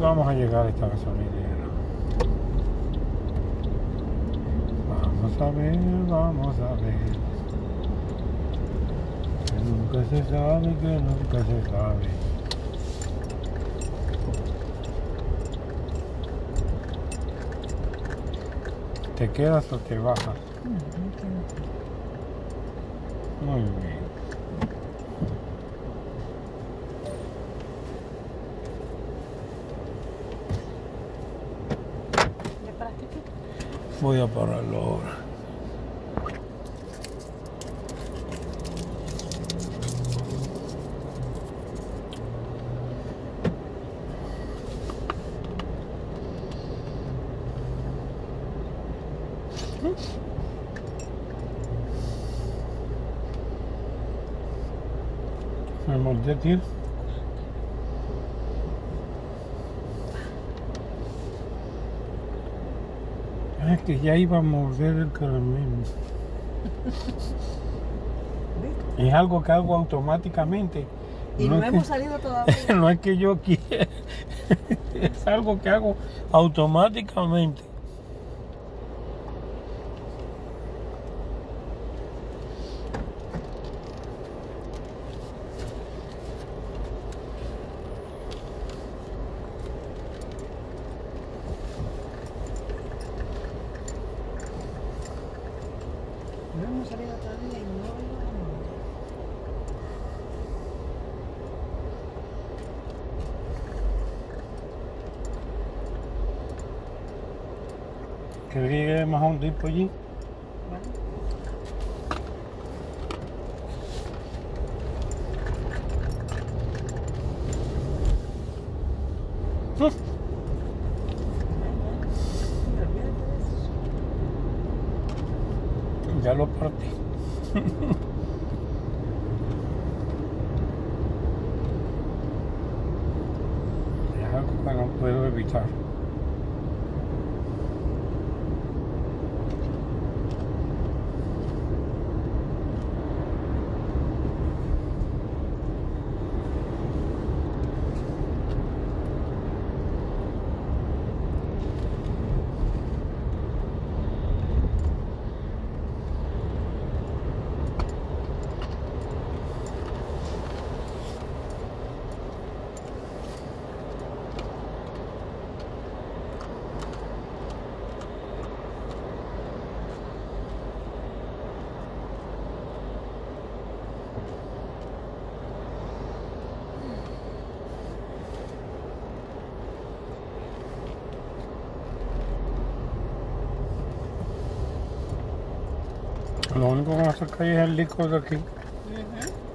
vamos a llegar a esta gasolinera. Vamos a ver, vamos a ver. Que nunca se sabe, que nunca se sabe. ¿Te quedas o te bajas? Muy bien. Voy a pararlo ahora. Me monté, tío. Es que ya iba a morder el caramelo. Es algo que hago automáticamente. Y no hemos salido todavía. No es que yo quiera. Es algo que hago automáticamente. No hemos salido todavía y no vamos. ¿Quieres que lleguemos a un tipo allí? Ya lo partí. Es algo que no puedo evitar. Lo único que nos saca es el licor de aquí.